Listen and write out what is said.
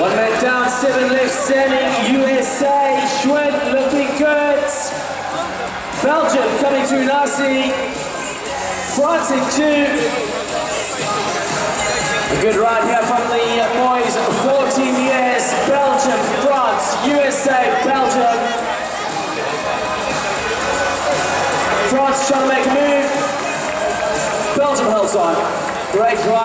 One man down, 7 left standing, USA, Schwinn looking good. Belgium coming through nicely. France in 2. A good ride here from the boys, 14 years, Belgium, France, USA, Belgium. France trying to make a move. Belgium holds on. Great ride.